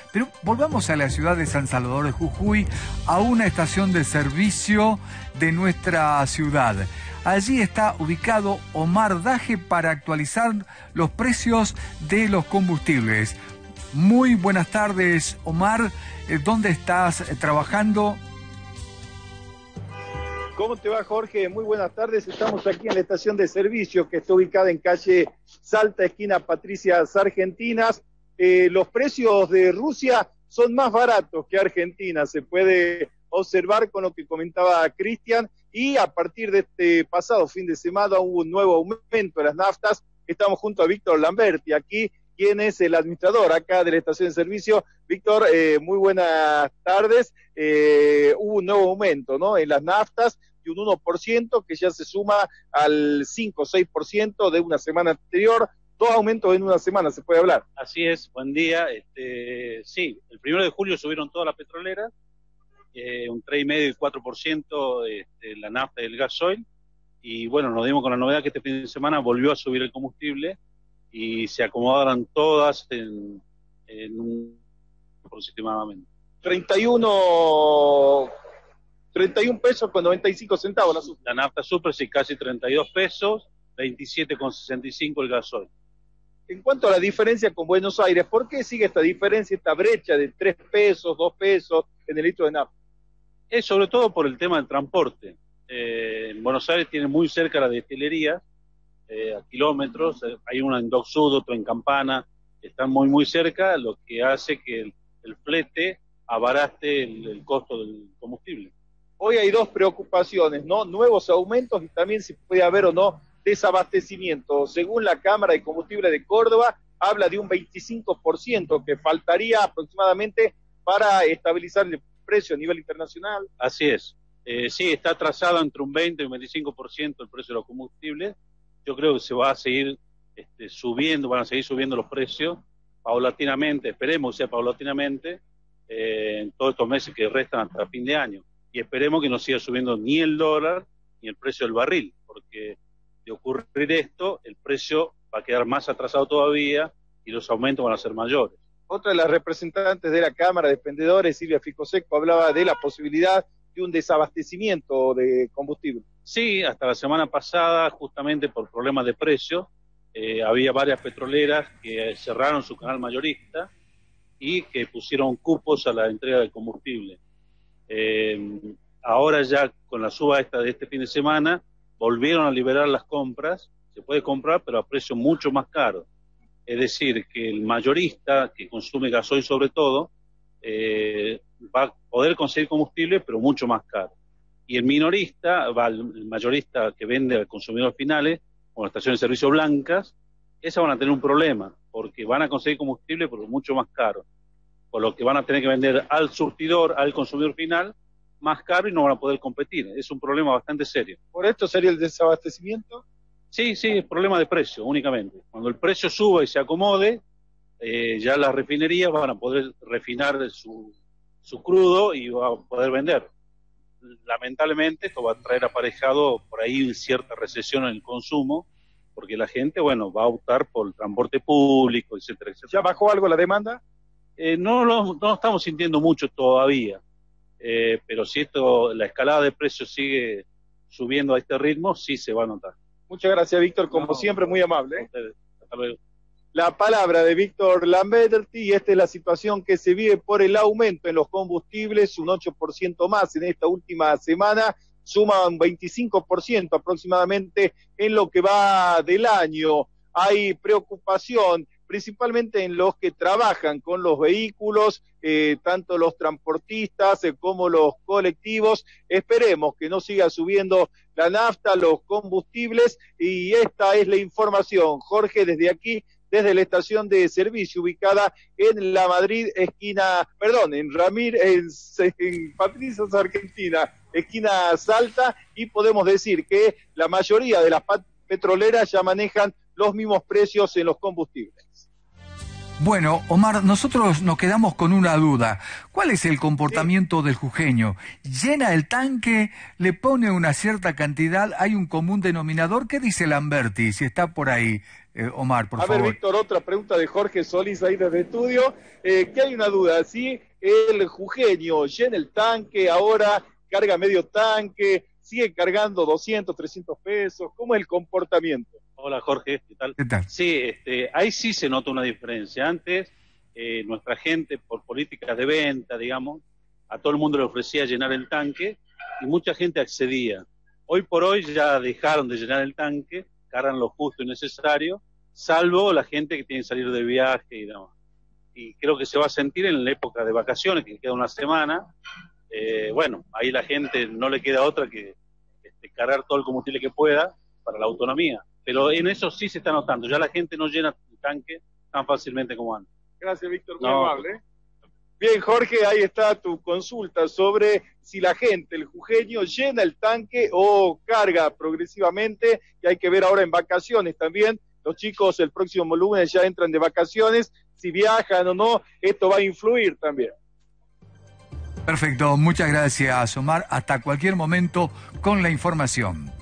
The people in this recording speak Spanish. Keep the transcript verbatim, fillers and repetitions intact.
Pero volvamos a la ciudad de San Salvador de Jujuy, a una estación de servicio de nuestra ciudad. Allí está ubicado Omar Daje para actualizar los precios de los combustibles. Muy buenas tardes, Omar. ¿Dónde estás trabajando? ¿Cómo te va, Jorge? Muy buenas tardes. Estamos aquí en la estación de servicio que está ubicada en calle Salta, esquina Patricias Argentinas. Eh, los precios de Rusia son más baratos que Argentina, se puede observar con lo que comentaba Cristian, y a partir de este pasado fin de semana hubo un nuevo aumento de las naftas. Estamos junto a Víctor Lamberti, aquí, quien es el administrador acá de la estación de servicio. Víctor, eh, muy buenas tardes. Eh, hubo un nuevo aumento, ¿no?, en las naftas, y un uno por ciento que ya se suma al cinco o seis por ciento de una semana anterior. Dos aumentos en una semana, se puede hablar. Así es, buen día. Este, sí, el primero de julio subieron todas las petroleras, eh, un tres coma cinco y cuatro por ciento este, la nafta y el gasoil, y bueno, nos dimos con la novedad que este fin de semana volvió a subir el combustible, y se acomodaron todas en, en un aproximadamente. treinta y uno pesos con noventa y cinco centavos la super. La nafta super, sí, casi treinta y dos pesos, veintisiete con sesenta y cinco el gasoil. En cuanto a la diferencia con Buenos Aires, ¿por qué sigue esta diferencia, esta brecha de tres pesos, dos pesos en el litro de nafta? Es sobre todo por el tema del transporte. Eh, en Buenos Aires tiene muy cerca la destilería, eh, a kilómetros, eh, hay una en Dock Sud, otra en Campana, están muy muy cerca, lo que hace que el, el flete abaraste el, el costo del combustible. Hoy hay dos preocupaciones, ¿no? Nuevos aumentos y también si puede haber o no desabastecimiento. Según la Cámara de Combustible de Córdoba, habla de un veinticinco por ciento que faltaría aproximadamente para estabilizar el precio a nivel internacional. Así es. Eh, sí, está atrasado entre un veinte y un veinticinco por ciento el precio de los combustibles. Yo creo que se va a seguir este, subiendo, van a seguir subiendo los precios paulatinamente, esperemos que sea paulatinamente, eh, en todos estos meses que restan hasta fin de año. Y esperemos que no siga subiendo ni el dólar ni el precio del barril, porque de ocurrir esto, el precio va a quedar más atrasado todavía y los aumentos van a ser mayores. Otra de las representantes de la Cámara de Expendedores, Silvia Ficoseco, hablaba de la posibilidad de un desabastecimiento de combustible. Sí, hasta la semana pasada, justamente por problemas de precio, eh, había varias petroleras que cerraron su canal mayorista y que pusieron cupos a la entrega de combustible. Eh, ahora ya con la suba esta de este fin de semana, volvieron a liberar las compras, se puede comprar pero a precio mucho más caro. Es decir, que el mayorista, que consume gasoil sobre todo, eh, va a poder conseguir combustible pero mucho más caro. Y el minorista, va el mayorista que vende al consumidor finales, con las estaciones de servicio blancas, esas van a tener un problema, porque van a conseguir combustible pero mucho más caro. Por lo que van a tener que vender al surtidor, al consumidor final, más caro y no van a poder competir. Es un problema bastante serio. ¿Por esto sería el desabastecimiento? Sí, sí, es problema de precio únicamente. Cuando el precio suba y se acomode, eh, ya las refinerías van a poder refinar su, su crudo y va a poder vender. Lamentablemente esto va a traer aparejado por ahí cierta recesión en el consumo, porque la gente, bueno, va a optar por el transporte público, etcétera, etcétera. ¿Ya bajó algo la demanda? Eh, no, no, no estamos sintiendo mucho todavía, eh, pero si esto, la escalada de precios sigue subiendo a este ritmo, sí se va a notar. Muchas gracias, Víctor, como no, siempre, muy amable. ¿eh? Hasta luego. La palabra de Víctor Lamberti, y esta es la situación que se vive por el aumento en los combustibles, un ocho por ciento más en esta última semana, suma un veinticinco por ciento aproximadamente en lo que va del año. Hay preocupación principalmente en los que trabajan con los vehículos, eh, tanto los transportistas eh, como los colectivos. Esperemos que no siga subiendo la nafta, los combustibles, y esta es la información. Jorge, desde aquí, desde la estación de servicio ubicada en La Madrid, esquina, perdón, en Ramírez, en, en Patricias Argentina, esquina Salta, y podemos decir que la mayoría de las petroleras ya manejan los mismos precios en los combustibles. Bueno, Omar, nosotros nos quedamos con una duda. ¿Cuál es el comportamiento sí. del jujeño? ¿Llena el tanque? ¿Le pone una cierta cantidad? ¿Hay un común denominador? ¿Qué dice Lamberti? Si está por ahí, eh, Omar, por A favor. A ver, Víctor, otra pregunta de Jorge Solís ahí desde estudio. Eh, que hay una duda, ¿sí? El jujeño llena el tanque, ahora carga medio tanque, sigue cargando doscientos, trescientos pesos. ¿Cómo es el comportamiento? Hola Jorge, ¿qué tal? ¿Qué tal? Sí, este, ahí sí se nota una diferencia. Antes, eh, nuestra gente, por políticas de venta, digamos, a todo el mundo le ofrecía llenar el tanque y mucha gente accedía. Hoy por hoy ya dejaron de llenar el tanque, cargan lo justo y necesario, salvo la gente que tiene que salir de viaje y demás. Y creo que se va a sentir en la época de vacaciones, que queda una semana. Eh, bueno, ahí la gente no le queda otra que este, cargar todo el combustible que pueda para la autonomía. Pero en eso sí se está notando. Ya la gente no llena el tanque tan fácilmente como antes. Gracias, Víctor, muy no. amable. Bien, Jorge, ahí está tu consulta sobre si la gente, el jujeño, llena el tanque o carga progresivamente, y hay que ver ahora en vacaciones también. Los chicos el próximo lunes ya entran de vacaciones, si viajan o no, esto va a influir también. Perfecto, muchas gracias, Omar. Hasta cualquier momento con la información.